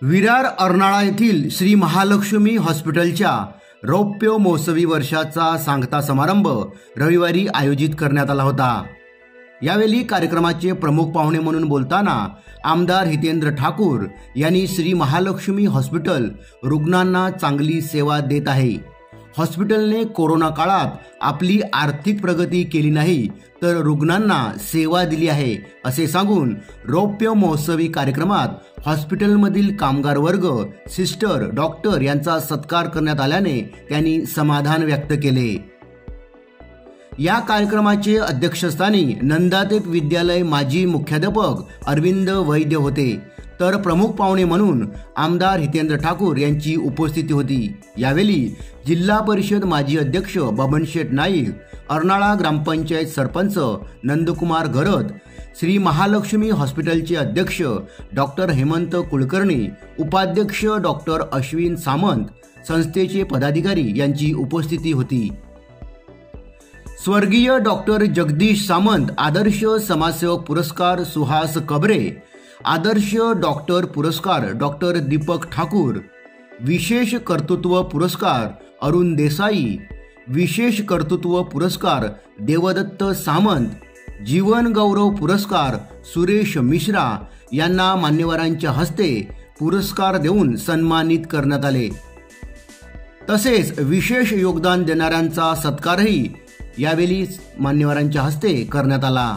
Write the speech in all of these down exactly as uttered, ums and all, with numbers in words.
विरार अर्नाळा येथील श्री महालक्ष्मी हॉस्पिटलच्या रौप्य महोत्सवी वर्षाचा सांगता समारंभ रविवारी आयोजित करण्यात आला होता। यावेळी कार्यक्रमाचे प्रमुख पाहुणे म्हणून बोलताना आमदार हितेंद्र ठाकूर यांनी श्री महालक्ष्मी हॉस्पिटल रुग्णांना चांगली सेवा देत आहे। हॉस्पिटलने कोरोना काळात आपली आर्थिक प्रगती केली नाही तर रुग्णांना सेवा दिली आहे असे सांगून रौप्य महोत्सवी कार्यक्रमात हॉस्पिटलमधील कामगार वर्ग, सिस्टर, डॉक्टर यांचा सत्कार करण्यात आल्याने त्यांनी समाधान व्यक्त केले। या कार्यक्रमाचे अध्यक्षस्थानी नंदादेव विद्यालय माजी मुख्याध्यापक अरविंद वैद्य होते, तर प्रमुख पाहुणे म्हणून आमदार हितेंद्र ठाकूर यांची उपस्थिती होती। यावेळी जिल्हा परिषद माजी अध्यक्ष बबनशेठ नाईक, अर्नाळा ग्रामपंचायत सरपंच नंदकुमार घरत, श्री महालक्ष्मी हॉस्पिटलचे अध्यक्ष डॉक्टर हेमंत कुलकर्णी, उपाध्यक्ष डॉक्टर अश्विन सामंत, संस्थेचे पदाधिकारी यांची उपस्थिती होती। स्वर्गीय डॉक्टर जगदीश सामंत आदर्श समाजसेवक पुरस्कार सुहास कबरे, आदर्श डॉक्टर पुरस्कार डॉक्टर दीपक ठाकूर, विशेष कर्तृत्व पुरस्कार अरुण देसाई, विशेष कर्तृत्व पुरस्कार देवदत्त सामंत, जीवन गौरव पुरस्कार सुरेश मिश्रा यांना मान्यवरांच्या हस्ते पुरस्कार देऊन सन्मानित करण्यात आले। तसेच विशेष योगदान देणाऱ्यांचा सत्कारही यावेळी मान्यवरांच्या हस्ते करण्यात आला।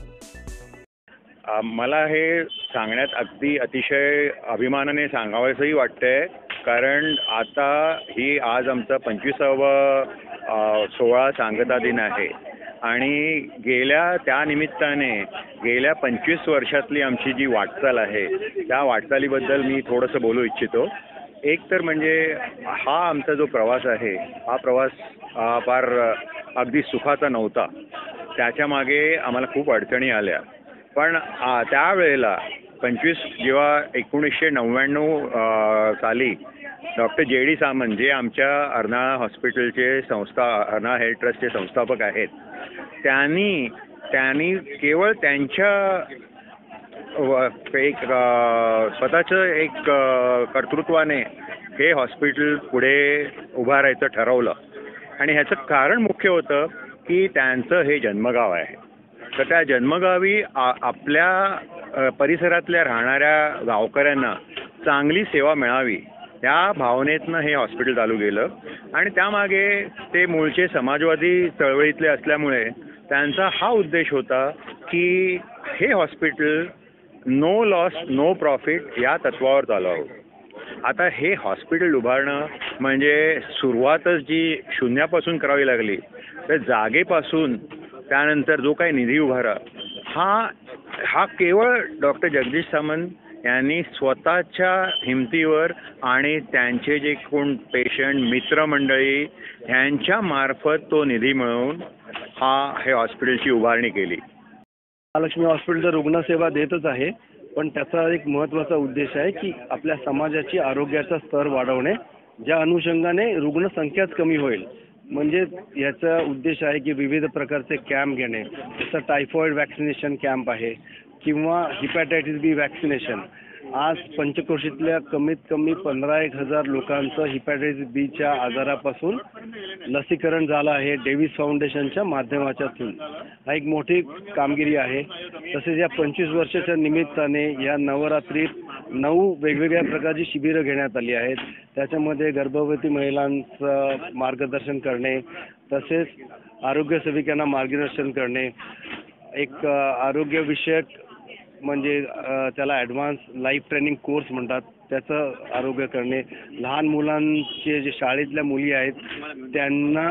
मला हे सांगण्यात अगदी अतिशय अभिमानाने सांगावंसंही वाटतंय, कारण आता ही आज आमचा पंचवीसावा सोळा सांगता दिन आहे आणि गेल्या त्या निमित्ताने गेल्या पंचवीस वर्षातली आमची जी वाटचाल आहे त्या वाटचालीबद्दल मी थोडंसं बोलू इच्छितो। एक तर म्हणजे हा आमचा जो प्रवास आहे हा प्रवास फार अगदी सुखाचा नव्हता, त्याच्या मागे आम्हाला खूप अडचणी आल्या, पण त्यावेळेला पंचवीस जेव्हा एकोणीसशे नव्याण्णव साली डॉक्टर जे डी सामंत जे आमच्या अर्नाळा हॉस्पिटलचे संस्था अर्नाळा हेल्थ ट्रस्टचे संस्थापक आहेत, त्यांनी त्यांनी केवळ त्यांच्या एक स्वतःचं एक कर्तृत्वाने हे हॉस्पिटल पुढे उभारायचं ठरवलं आणि ह्याचं कारण मुख्य होतं की त्यांचं हे जन्मगाव आहे, तर त्या जन्मगावी आपल्या परिसरातल्या राहणाऱ्या गावकऱ्यांना चांगली सेवा मिळावी त्या भावनेतनं हे हॉस्पिटल चालू केलं आणि त्यामागे ते मूळचे समाजवादी चळवळीतले असल्यामुळे त्यांचा हा उद्देश होता की हे hospital no loss no profit या तत्वावर चालवावं। आता हे हॉस्पिटल उभारणं म्हणजे सुरुवातच जी शून्यापासून करावी लागली, तर जागेपासून त्यानंतर जो काही निधी उभारा हा हा केवळ डॉक्टर जगदीश सामंत यांनी स्वतःच्या हिमतीवर आणि त्यांचे जे कोण पेशंट मित्रमंडळी यांच्या मार्फत तो निधी मिळवून हा हे हॉस्पिटलची उभारणी केली। महालक्ष्मी हॉस्पिटल तर रुग्णसेवा देतच आहे, पण त्याचा एक महत्त्वाचा उद्देश आहे की आपल्या समाजाची आरोग्याचा स्तर वाढवणे, ज्या अनुषंगाने रुग्णसंख्याच कमी होईल। म्हणजे याचा उद्देश आहे की विविध प्रकारचे कॅम्प घेणे, जसं टायफॉइड वॅक्सिनेशन कॅम्प आहे किंवा हिपॅटायटिस बी वॅक्सिनेशन। आज पंचक्रोशीतल्या कमीत कमी पंधरा एक हजार लोकांचं हिपॅटायटिस बीच्या आजारापासून लसीकरण झालं आहे डेव्हिस फाउंडेशनच्या माध्यमातून। हा एक मोठी कामगिरी आहे। तसेच या पंचवीस वर्षाच्या निमित्ताने या नवरात्रीत नऊ वेगवेगळ्या प्रकारची शिबिरं घेण्यात आली आहेत। त्याच्यामध्ये गर्भवती महिलांचं मार्गदर्शन करणे, तसेच आरोग्य सेविकांना मार्गदर्शन करणे, एक आरोग्यविषयक म्हणजे त्याला ॲडव्हान्स लाईफ ट्रेनिंग कोर्स म्हणतात त्याचं आरोग्य करणे, लहान मुलांचे जे शाळेतल्या मुली आहेत त्यांना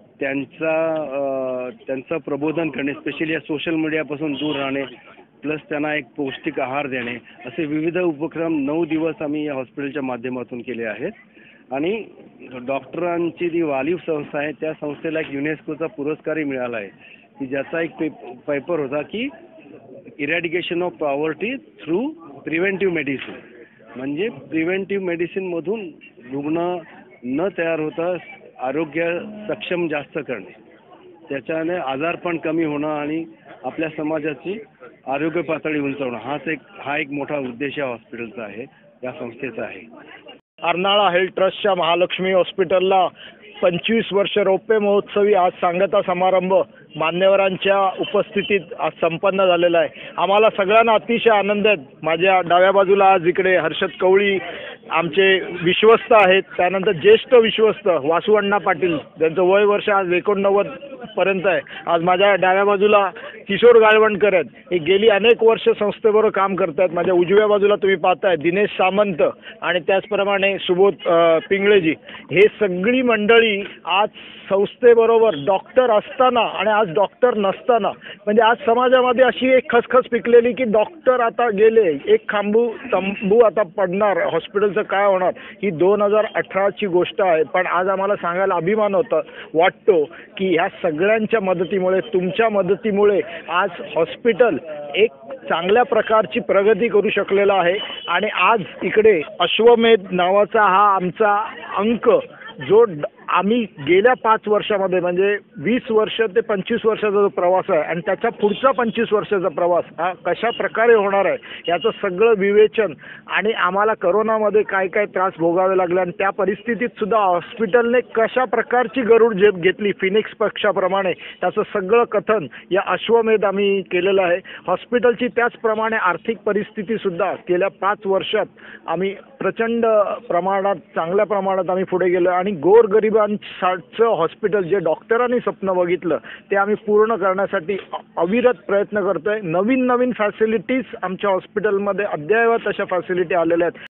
त्यांचा त्यांचं प्रबोधन करणे, स्पेशली या सोशल मीडियापासून दूर राहणे, प्लस त्यांना एक पौष्टिक आहार देणे, असे विविध उपक्रम नऊ दिवस आम्ही या हॉस्पिटलच्या माध्यमातून केले आहेत। आणि डॉक्टरांची जी वालीव संस्था आहे त्या संस्थेला एक युनेस्कोचा पुरस्कारही मिळाला आहे की ज्याचा एक पे पेपर होता की eradication of poverty through preventive medicine, म्हणजे प्रिव्हेंटिव्ह मेडिसिनमधून रुग्ण न तयार होता आरोग्य सक्षम जास्त करणे, त्याच्याने आजारपण कमी होणं आणि आपल्या समाजाची आरोग्य पातळी उंचावणं हाच एक हा एक मोठा उद्देश या हॉस्पिटलचा आहे। या संस्थेचं आहे. अर्नाळा हेल्थ ट्रस्टच्या महालक्ष्मी हॉस्पिटलला पंचवीस वर्ष रौप्य महोत्सवी आज सांगता समारंभ मान्यवरांच्या उपस्थितीत आज संपन्न झालेला आहे. आम्हाला सगळ्यांना अतिशय आनंद आहे. माझ्या डाव्या बाजूला आज इकडे हर्षद कवळी आमचे विश्वस्त आहेत, त्यानंतर ज्येष्ठ विश्वस्त वासू अण्णा पाटील, त्यांचं वय वर्ष आज एकोणनव्वद पर्यंत आहे. आज माझ्या डाव्या बाजूला किशोर गाळवणकर आहेत, हे गेली अनेक वर्ष संस्थेबरोबर काम करत आहेत. माझ्या उजव्या बाजूला तुम्ही पाहताय दिनेश सामंत आणि त्याचप्रमाणे सुबोध पिंगळेजी, हे सगळी मंडळी आज संस्थेबरोबर डॉक्टर असताना आणि आज डॉक्टर नसताना, म्हणजे आज समाजामध्ये अशी एक खसखस पिकलेली की डॉक्टर आता गेले, एक खांबू तंबू आता पडणार, हॉस्पिटलचं काय होणार, ही दोन हजार अठराची गोष्ट आहे. पण आज आम्हाला सांगायला अभिमान होता वाटतो की ह्या सगळ्यांच्या मदतीमुळे, तुमच्या मदतीमुळे आज हॉस्पिटल एक चांगल्या प्रकारची प्रगती करू शकलेला आहे. आणि आज इकडे अश्वमेध नावाचा हा आमचा अंक जो आम्ही गेल्या पाच वर्षामध्ये म्हणजे वीस वर्ष ते पंचवीस वर्षाचा जो प्रवास आहे आणि त्याच्या पुढचा पंचवीस वर्षाचा प्रवास हा कशा प्रकारे होणार आहे याचं सगळं विवेचन, आणि आम्हाला करोनामध्ये काय काय त्रास भोगावे लागले आणि त्या परिस्थितीत सुद्धा हॉस्पिटलने कशा प्रकारची गरुड झेप घेतली फिनिक्स पक्षाप्रमाणे, त्याचं सगळं कथन या अश्वमेध आम्ही केलेलं आहे. हॉस्पिटलची त्याचप्रमाणे आर्थिक परिस्थितीसुद्धा गेल्या पाच वर्षात आम्ही प्रचंड प्रमाणात चांगल्या प्रमाणात आम्ही पुढे गेलो आणि गोरगरिबांचं हॉस्पिटल जे डॉक्टरांनी स्वप्न बघितलं ते आम्ही पूर्ण करण्यासाठी अविरत प्रयत्न करतोय. नवीन नवीन फॅसिलिटीज आमच्या हॉस्पिटलमध्ये अद्ययावत अशा फॅसिलिटी आलेल्या आहेत.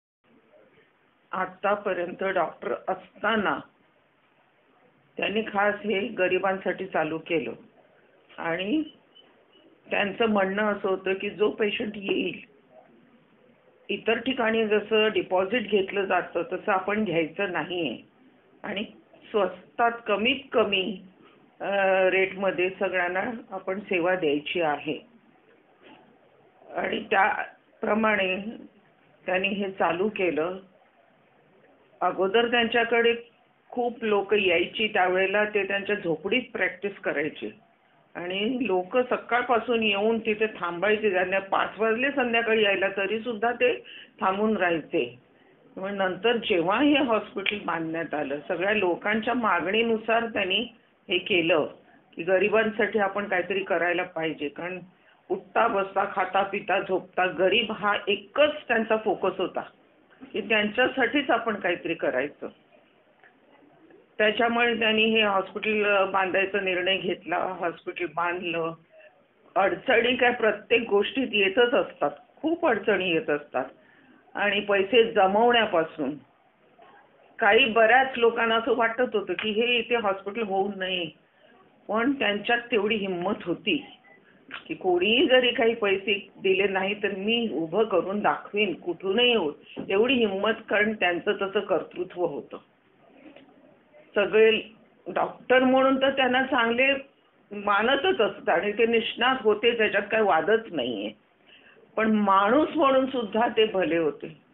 आतापर्यंत डॉक्टर असताना त्यांनी खास हे गरिबांसाठी चालू केलं आणि त्यांचं म्हणणं असं होतं की जो पेशंट येईल, इतर ठिकाणी जसं डिपॉझिट घेतलं जातं तसं आपण घ्यायचं नाही आहे आणि स्वस्तात कमीत कमी रेटमध्ये सगळ्यांना आपण सेवा द्यायची आहे. आणि त्याप्रमाणे त्यांनी हे चालू केलं. अगोदर त्यांच्याकडे खूप लोक यायची, त्यावेळेला ते त्यांच्या झोपडीत प्रॅक्टिस करायचे आणि लोक सकाळपासून येऊन तिथे थांबायचे. त्यांना पाच वाजले संध्याकाळी यायला तरी सुद्धा ते थांबून राहायचे. मग नंतर जेव्हा हे हॉस्पिटल बांधण्यात आलं, सगळ्या लोकांच्या मागणीनुसार त्यांनी हे केलं की गरिबांसाठी आपण काहीतरी करायला पाहिजे. कारण उठता बसता खाता पिता झोपता गरीब हा एकच त्यांचा फोकस होता की त्यांच्यासाठीच आपण काहीतरी करायचं. त्याच्यामुळे त्यांनी हे हॉस्पिटल बांधायचा निर्णय घेतला. हॉस्पिटल बांधलं. अडचणी काय प्रत्येक गोष्टीत येतच असतात, खूप अडचणी येत असतात आणि पैसे जमवण्यापासून काही बऱ्याच लोकांना असं वाटत होतं की हे इथे हॉस्पिटल होऊ नये, पण त्यांच्यात तेवढी हिंमत होती की कोणीही जरी काही पैसे दिले नाही तर मी उभं करून दाखवीन कुठूनही होत, एवढी हिंमत, कारण त्यांचं तसं कर्तृत्व होतं. सगळे डॉक्टर म्हणून तर त्यांना चांगले मानतच असतात आणि ते निष्णात होते, त्याच्यात काही वादच नाहीये, पण माणूस म्हणून सुद्धा ते भले होते.